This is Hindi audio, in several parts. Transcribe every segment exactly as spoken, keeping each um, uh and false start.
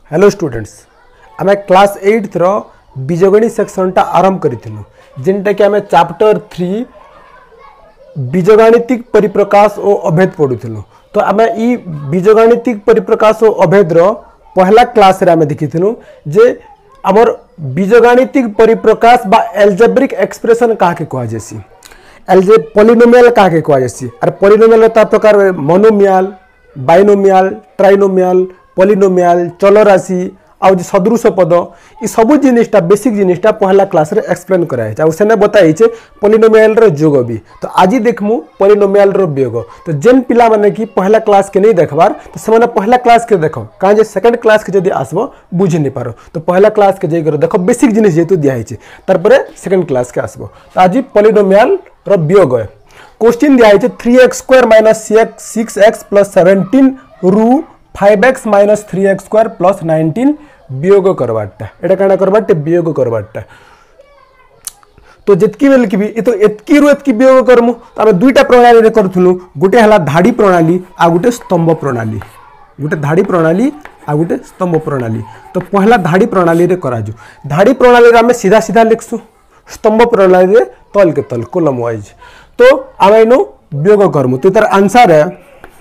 हेलो स्टूडेंट्स, आम क्लास एट रो बीजगणित सेक्शन टा आरंभ करिथिलु जेनटा कि आम चैप्टर थ्री बीजगणितिक परिप्रकाश और अभेद पढ़ुथिलु। तो आम ई बीजगणितिक परिप्रकाश और अभेद रो पहला क्लास रे आम देखिथिलु जे हमर बीजगणितिक परिप्रकाश बा एल्जेब्रिक एक्सप्रेशन काके कहा जेसी, एल्जे पॉलिनोमियल काके कहा जेसी। और पॉलिनोमियल ता प्रकार मोनोमियल, बाइनोमियल, ट्राइनोमियल, पॉलिनोमियल, चलराशि आउ सदृश पद ये सब जिनिसटा बेसिक जिनिसटा पहला क्लास रे एक्सप्लेन कराए आ सेने बताई छे पॉलिनोमियल रो योग भी। तो आज देखमु पॉलिनोमियल रो वियोग। तो जेन पिला माने कि पहला क्लास के नहीं देखबार तो से माने पहला क्लास के देखो काहे जे सेकंड क्लास के जदी आसबो बुझि नहीं पारो तो पहला क्लास के जे करो देखो बेसिक जिनिस जेतु दिया है तार परे सेकंड क्लास के आसबो। तो आज पॉलिनोमियल रो वियोग है। क्वेश्चन दिया है three x square minus six x plus seventeen रु five x minus three x square plus nineteen वियोग करवाटा एटा काना करवाटे वियोग करवाटा। तो जितकी बेल की भी ये तो एतकी रु एतकी वियोग करमु तो आमे दुईटा प्रणाली रे करथुलु, गुटे हला धाड़ी प्रणाली आ गुटे स्तंभ प्रणाली, गुटे धाड़ी प्रणाली आ गुटे स्तंभ प्रणाली। तो पहला धाड़ी प्रणाली रे कराजु। धाड़ी प्रणाली रे आमे सीधा सीधा लिखसु, स्तंभ प्रणाली रे तल के तल कॉलम वाइज। तो आमे नो वियोग करमु। तो तार आंसर है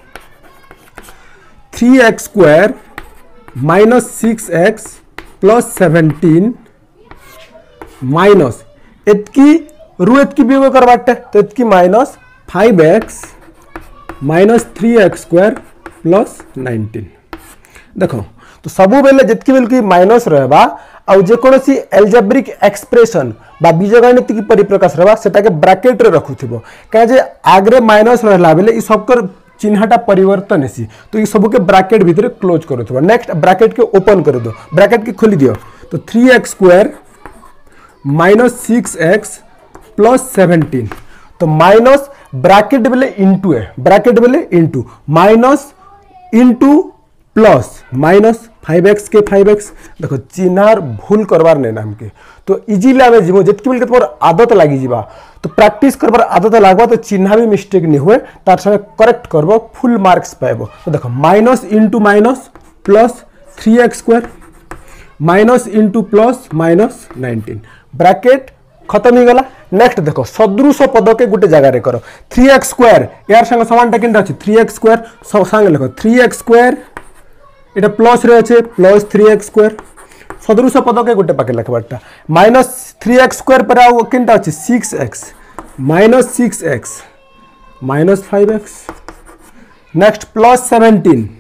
three x square minus six x plus seventeen minus एतकी रु एतकी वियोग करवाटे तो एतकी minus five x minus three x square plus nineteen. देखो तो सबु बेले जितकी बेल की माइनस रहबा आउ जे कोनोसी एल्जेब्रिक एक्सप्रेशन बा बीजगणितिक परिप्रकाश रहबा सेटा के ब्रैकेट रे रखुथिबो काहे जे आगरे माइनस रहला बेले ई सब कर चिन्हटा परिवर्तन हेसी। तो ये सब के ब्रैकेट भीतर क्लोज करो थोड़ा। नेक्स्ट ब्रैकेट के ओपन कर दो, ब्रैकेट के खोली दियो। तो three x square minus six x plus seventeen तो माइनस ब्रैकेट बेले इंटू है, ब्रैकेट बेले into minus into plus minus five x के फाइव एक्स। देखो चिन्हार भूल करवार नहीं नाम के तो इजिली आमे जीवो जितकी बेल के तोर आदत लागी जीवा तो प्रैक्टिस करबार आदत लागबा तो चिन्हा भी मिस्टेक नहीं हुए तार संगे करेक्ट करबो फुल मार्क्स पाइबो। तो देखो minus into minus plus three x square minus into plus minus nineteen bracket खत्म ही गला। नेक्स्ट देखो सदृश पद के गोटे जगह रे करो थ्री एक्स स्क्वायर यार संग समानटा केनटा अछि थ्री एक्स स्क्वायर सब संग लिखो थ्री एक्स स्क्वायर एटा प्लस रे अछि प्लस थ्री एक्स स्क्वायर सदृश पद के गोटे पाके लिखबाटा माइनस थ्री एक्स स्क्वायर पर आउ केनटा अछि six x minus six x minus five x. Next plus seventeen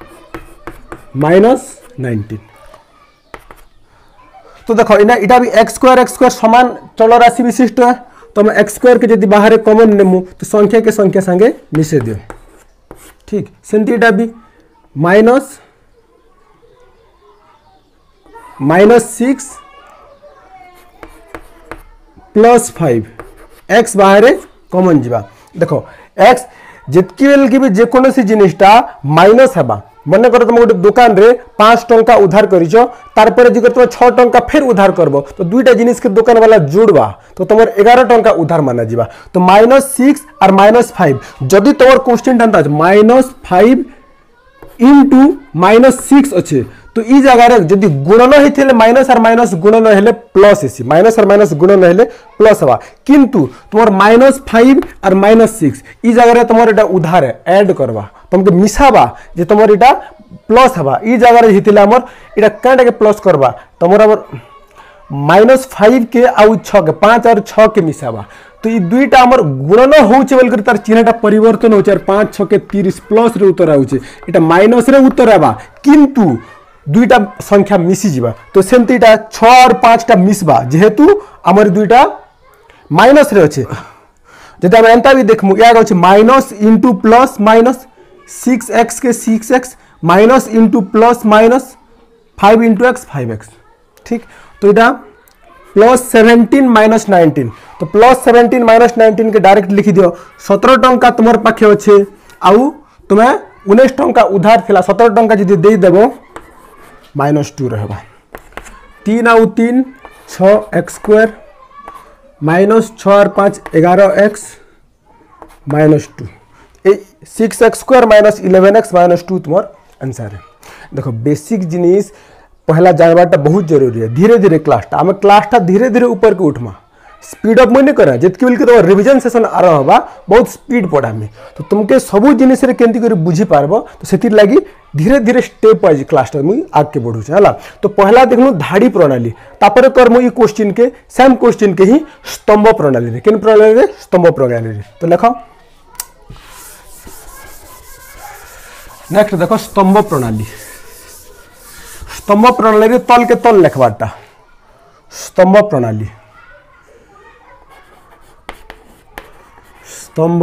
minus nineteen. तो देखो इना इटा भी एक्स स्क्वायर एक्स स्क्वायर समान चल राशि विशिष्ट है तो हम एक्स स्क्वायर के यदि बाहर कॉमन नेमु तो संख्या के संख्या संगे मिसे दियो। ठीक सेंती इटा भी minus minus six plus five x बाहर कॉमन जीवा। देखो एक्स जितकी बेल की भी जेकोसी जिनिसटा माइनस हेबा मन कर तुम गोटे दुकान रे पांच टंका उधार करिछो तार पर जे तुम छह टंका फिर उधार करबो तो दुईटा जिनिस के दुकान वाला जोड़बा तो तुम ग्यारह टंका उधार माना जीवा। तो माइनस सिक्स और माइनस फाइव जदि तुम क्वेश्चन था minus five into minus six अच्छे तो ई जगह जदि गुणन होते माइनस और माइनस गुणन हेले प्लस हेसी माइनस और माइनस गुणन हेले प्लस हवा किंतु तुम माइनस फाइव और माइनस सिक्स ई जगह तुम एटा उधार ऐड करवा तुमके मिसाबा जे तुम एटा प्लस हवा ई जगह हितिला हमर एटा काटा के प्लस करवा तुमर हमर माइनस फाइव के आउ छह के पाँच और छह के मिसाबा तो ये दुईटा हमर गुणन होउचे बोल कर तार चिन्हटा परिवर्तन होउचे और पाँच छह के तीस प्लस रे उत्तर आउचे एटा माइनस रे उत्तर आबा किंतु दुईटा संख्या मिसी जीवा। तो सेमतीटा छह और पाँच टा मिसबा जेहेतु हमर दुईटा माइनस रे अछि जदि हम एंता भी देखमु या अछि minus into plus minus six x के six x minus into plus minus five into x five x. ठीक तो इटा प्लस सेवेन्टीन माइनस नाइनटीन तो प्लस सेवेन्टीन माइनस नाइनटीन के डायरेक्ट लिखि दियो। सत्रह टंका तुमर पाखे अच्छे आउ तुम्हें उन्नीस टंका उधार थिला सत्रह टंका जदि दे देबो माइनस टू रहबा तीन आउ तीन छः एक्स स्क्वायर माइनस छः और पाँच ग्यारह x minus two six x square minus eleven x minus two तुम्हार आंसर है। देखो बेसिक जिनिस पहला जानवाटा बहुत जरूरी है। धीरे धीरे क्लासटा आम क्लासटा धीरे धीरे ऊपर के उठमा, स्पीड अप मुझे करा जितकी बेल तुम रिविजन सेशन आरंभ होगा बहुत स्पीड पढ़ामी, तो तुमके सबू जिनिस केमती कर बुझी पारबो, तो से लगी धीरे धीरे स्टेप वाइज क्लासटा मुझे आगे बढ़ुचे है। तो पहला देखनु धाड़ी प्रणाली, तापर कर्म ई क्वेश्चन के सेम क्वेश्चन के ही स्तंभ प्रणाली रे, केन प्रणाली रे स्तंभ प्रणाली रे। तो लेख नेक्स्ट देखो स्तंभ प्रणाली, स्तंभ प्रणाली रे तल के तल लिखवाटा स्तंभ प्रणाली, स्तंभ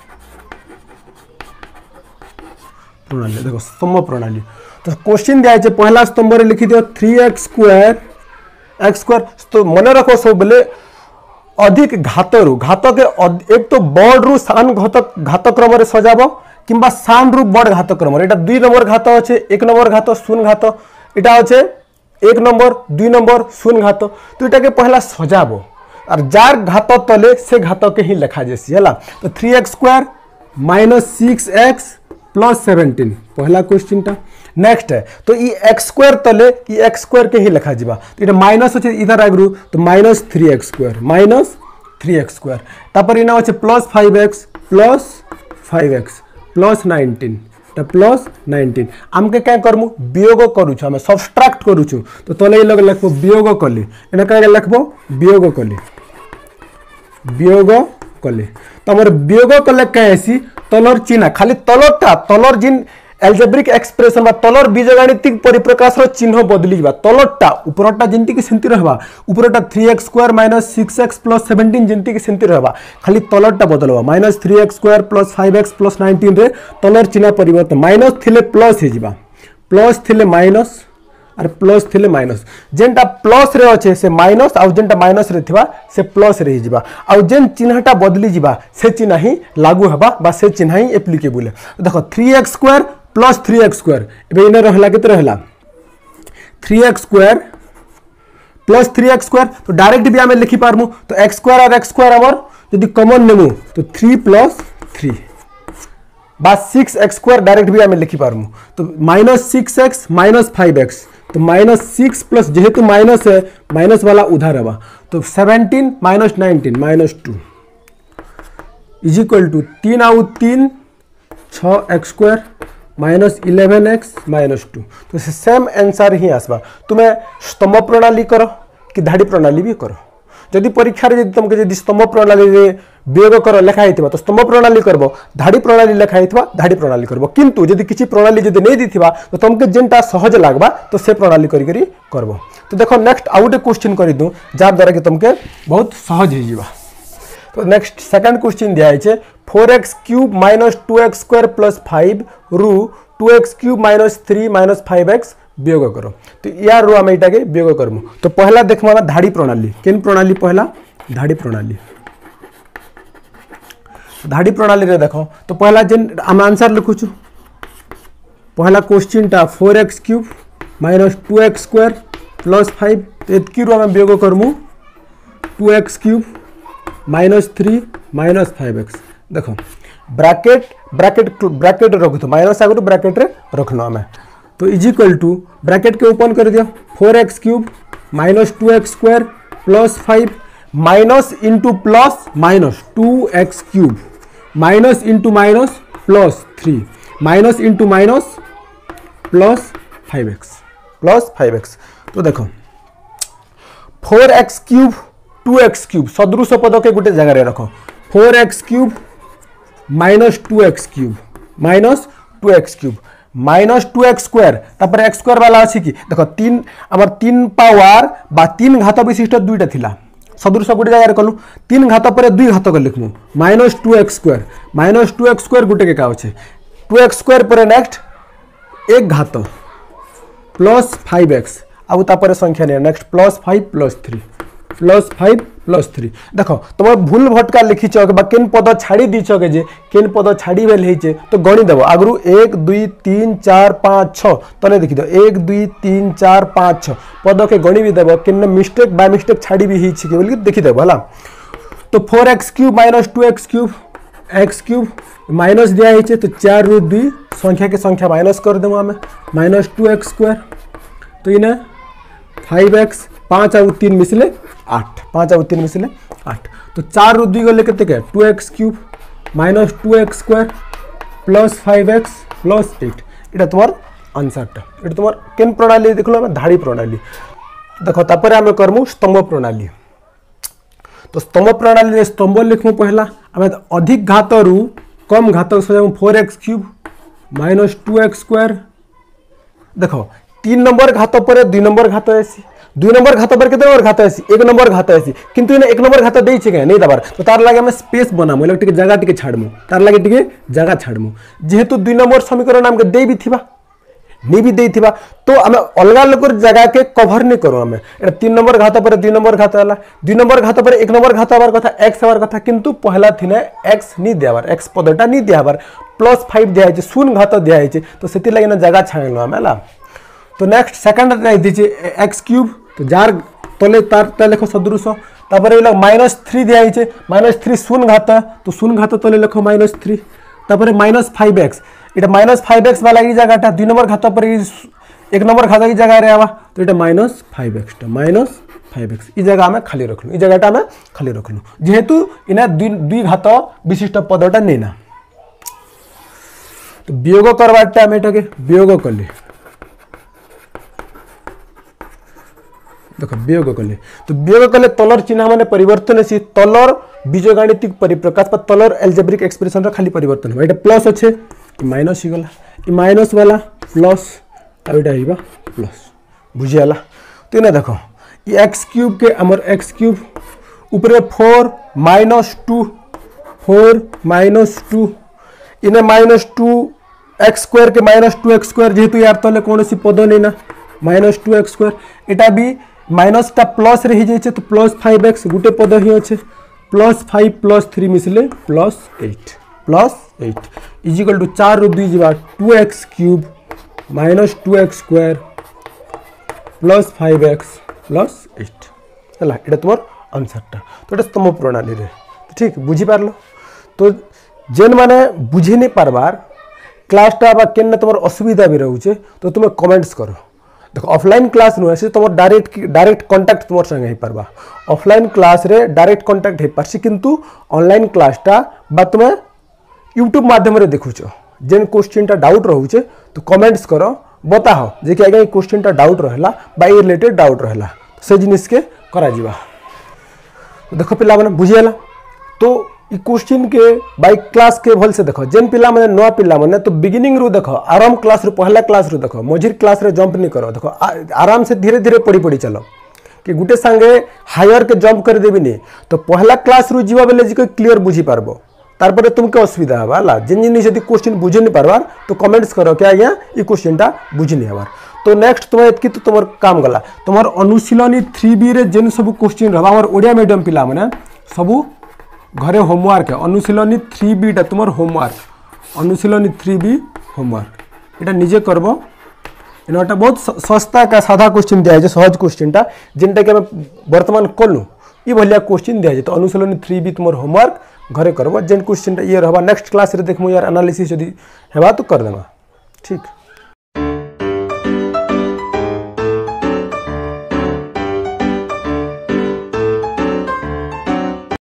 प्रणाली देखो स्तंभ प्रणाली। तो क्वेश्चन दिया है पहला स्तंभ रे लिखि दियो three x square x square. तो मन रखो सब बेले अधिक घात रु घात के एक तो बड़ रु सान घात घात क्रम रे सजाबो किंबा सान रु बड़ घात क्रम रे। एटा दुई नंबर घात अच्छे, एक नंबर घात शून्य घात, एटा अच्छे एक नंबर दुई नंबर शून्य घात। तो एटा के पहला सजाबो और जार घात तले से घात के ही लिखा जैसी है। तो three x square minus six x plus seventeen पहला क्वेश्चन टा। नेक्स्ट है तो ये एक्स स्क्वायर तले ये एक्स स्क्वायर के ही लिखा जा, तो ये माइनस अच्छे इधर आगु तो minus three x square minus three x square, तापर इना अच्छे plus five x plus five x plus nineteen plus nineteen. आमके क्या करमु वियोग करूछु, आम सबस्ट्राक्ट करूछु, तो तले लगे लिखबो वियोग कले, एना क्या लिखबो वियोग कले वियोग कले। तो हमर वियोग कले कैसी तलर चिन्ह खाली तलरटा तलर जिन एल्जेब्रिक एक्सप्रेशन बा तलर बीजगणितिक परिप्रकाश चिन्ह बदली जा, तलरटा उपरटा जंती की सेंती रहबा, उपरटा three x square minus six x plus seventeen जंती की सेंती रहबा, खाली तलरटा बदलवा minus three x square plus five x plus nineteen रे तलर चिन्ह परिवर्तन माइनस थिले प्लस हे जिबा, प्लस थिले माइनस और प्लस थिले माइनस, जेनटा प्लस रे अच्छे से माइनस आउ जेनटा माइनस रे थिबा से प्लस रे जिबा, आउ जेन चिन्हटा बदली जिबा से चिन्ह ही लागू हबा बा से चिन्ह ही एप्लीकेबल है। देखो three x square plus three x square एबे इने रहला केते रहला three x square plus three x square, तो डायरेक्ट भी आमे लिखि पारमु, तो एक्स स्क्वायर और एक्स स्क्वायर हमर यदि कॉमन नेमु तो थ्री प्लस थ्री बा सिक्स एक्स स्क्वायर डायरेक्ट भी आमे लिखि पारमु, तो minus six x minus five x, तो माइनस सिक्स प्लस जेहेतु माइनस है माइनस वाला उधार हवा, तो seventeen minus nineteen minus two is equal to तीन आउ तीन छः x square minus eleven x minus two. तो सेम आंसर ही आसवा। तुम्हें स्तंभ प्रणाली करो कि धाड़ी प्रणाली भी करो, जदि परीक्षा रे तुमके जदि स्तंभ प्रणाली रे वियोग कर लिखा है तो स्तंभ प्रणाली करबो, धाड़ी प्रणाली लिखा है धाड़ी प्रणाली करबो, किंतु जदि किसी प्रणाली जदि नहीं दीथिबा तो तुमके जेनटा सहज लागबा तो से प्रणाली करी करी करबो। तो देखो नेक्स्ट आउ गोटे क्वेश्चन कर दूँ जार द्वारा कि तुमके बहुत सहज हो जावा। तो नेक्स्ट सेकंड क्वेश्चन दिया है four x cube minus two x square plus five रु two x cube minus three minus five x वियोग करो। तो यार रू आम यहाँ के वियोग करमु। तो पहला देखमा धाड़ी प्रणाली, केन प्रणाली पहला धाड़ी प्रणाली, धाड़ी प्रणाली रे देखो तो पहला जेन आम आंसर लिखुचु पहला क्वेश्चन टा four x cube minus two x square plus five, तो एतकी रू आम वियोग करमु two x cube minus three minus five x. देखो ब्रैकेट ब्रैकेट ब्रैकेट रख दो माइनस आगे ब्रैकेट रे रखना आम, तो इज इक्वल टू ब्रैकेट के ओपन कर दिया four x cube minus two x square plus five minus into plus minus two x cube minus into minus plus three minus into minus plus five x plus five x. तो देखो four x cube two x cube सदृश पद के गोटे जगह रख, four x cube minus two x cube minus two x cube minus two x square तापर एक्स स्क्वायर वाला अच्छी कि देखो तीन आम तीन पावर बा तीन घात विशिष्ट दुईटा थिला सदृश गोटे जगह कलु तीन घात पर दुई घात कर लिखमु minus two x square minus two x square गोटे के का अच्छे टू एक्स स्क्वायर पर नेक्स्ट एक घात प्लस फाइव एक्स आउ तापर संख्या नहीं next plus five plus three plus five plus three. देखो तुम भूल भटका लिखीच केन पद छाड़ी दीच के जे केन पद छाड़ी बेल होचे तो गणी देव आगु एक दुई तीन चार पाँच छः तने देखी दो एक दुई तीन चार पाँच छः पद के गणी भी देव केन मिस्टेक बाय मिस्टेक छाड़ी भी होची कि बोल देखीदेव है। तो four x cube minus two x cube x cube minus दिया है तो चार रु दुई संख्या के संख्या माइनस कर देव आम माइनस टू एक्स स्क्वायर, तो इन्हें फाइव एक्स पाँच आउ तीन मिसले आठ पाँच आउ तीन मिसले आठ तो चार रु दुई गले के two x cube minus two x square plus five x plus eight यहाँ तुम आंसरटा ये तुम केन प्रणाली देख लो धाड़ी प्रणाली देख तापर आम करमु स्तंभ प्रणाली तो स्तंभ प्रणाली स्तंभ लिखमु पहला आम अधिक घात रु कम घात सजाऊँ four x cube minus two x square देख तीन नंबर घात पर दुई नंबर घात आसी दुई नंबर घात पर केते नंबर घात आसी एक नंबर घात आसी किंतु इने एक नंबर घात देइछे के नहीं दबार तो तार लागे हम स्पेस बनामु एला टिके जगह टिके छाड़मु तार लागे टिके जगह छाड़मु जेहेतु दुई नंबर समीकरण हमके दे भी थिबा नहीं भी देथिबा तो आम अलग लोकर जगह के कभर नहीं करूँ आम एटा तीन नंबर घात पर दुई नंबर घात है दुई नंबर घात पर एक नंबर घात हबार कथा एक्स हबार कथा किंतु पहला थी एक्स नहीं दियाबार एक्स पदटा नहीं दियाबार प्लस फाइव दिखाई शून्य घात दिखाई तो से लगे जगह छाड़ल आम है तो नेक्स्ट सेकेंड दीजिए एक्स क्यूब तो जार तले तार लेख सदृश तापर माइनस थ्री दिखाई माइनस थ्री शून्य घात तो शून्य घात तले लेख माइनस थ्री तापर माइनस फाइव एक्स इटा माइनस फाइव एक्स वाला ये जगह दुई नंबर घात पर एक नंबर घात की जगह आवा तो ये minus five x minus five x ये जगह आम खाली रखलु ये जगह आम खाली रखलु जेहेतु इना दुई घात विशिष्ट पदटा नेना तो वियोग करवाटे आम एटा के वियोग कले देख वियोग कले तो वियोग कले तलर चिन्ह माने परिवर्तन है तलर बीजगणितिक परिप्रकाश पर तलर एल्जेब्रिक एक्सप्रेशन खाली परिवर्तन है प्लस अच्छे माइनस गला माइनस वाला प्लस आईटा प्लस बुझीगला तो इना देख एक्स क्यूब के आमर एक्स क्यूब ऊपर four minus two four minus two इने माइनस टू एक्स स्क्वायर के माइनस टू एक्स स्क्वायर जेहेतु यार तले कौन सी पद नहीं ना माइनस टू एक्स स्क्वायर इटा भी माइनस टा प्लस रे ही जाइए तो प्लस फाइव एक्स गोटे पद ही अच्छे प्लस फाइव प्लस थ्री मिसले plus eight plus eight is equal to चार रु दुई जा two x cube minus two x square plus five x plus eight है ये तुम आंसरटा तो ये स्तंभ प्रणाली रे ठीक बुझीपार तो जेन माने बुझी नहीं पार्बार क्लासटा के तुम असुविधा भी रोचे तो तुम्हें कमेंट्स करो देख ऑफलाइन क्लास नुहे से तुम डायरेक्ट डायरेक्ट कांटेक्ट तुम संगे हो पार्बा ऑफलाइन क्लास रे डायरेक्ट कांटेक्ट हो पार्सी किंतु ऑनलाइन क्लासटा बा तुम यूट्यूब माध्यम रे देखुच जेन क्वेश्चनटा डाउट रोचे तो कमेंट्स करो बताओ जे कि आगे क्वेश्चनटा डाउट रहला बा ए रिलेटेड डाउट रहला से जिनिस के करा जीवा देखो पिला माने बुझियाला तो इ क्वेश्चन के बाई क्लास के भल से देखो जेन पिला माने नवा पिला माने तो बिगिनिंग रु देखो आराम क्लास रु पहला क्लास रु देखो मझिर क्लास रे जंप नहीं करो देखो आराम से धीरे धीरे पढ़ी पढ़ी चलो कि गुटे संगे हायर के जंप कर देबी नहीं तो पहला क्लास रु जीवा बेले जी क्लियर बुझी पारबो तारपरे तुमके असुविधा हवा ला जिन जिन यदि क्वेश्चन बुझे नहीं पारबार तो कमेंट्स करो क्या आज्ञा ये क्वेश्चनटा बुझी नहीं हबार तो नेक्स्ट तुम एतकी तो तुम काम गला तुम अनुशीलनी थ्री बी रे जेन सब क्वेश्चन रहा हमार ओडिया मीडियम पिला माने सबू घरे होमवर्क है अनुशीलनी थ्री बी टा तुम होमवर्क अनुशीलनी थ्री बी होमवर्क इटा निजे करब इनटा बहुत सस्ता का साधा क्वेश्चन दिया है सहज क्वेश्चनटा जिनटा कि वर्तमान कलु ये भलिया क्वेश्चन दिया है तो अनुशीलनी थ्री बी तुम होमवर्क घरे करब जेन क्वेश्चन ये रहा नेक्स्ट क्लास रे देखमु यार एनालिसिस यदि हेबा तो कर देमा ठीक।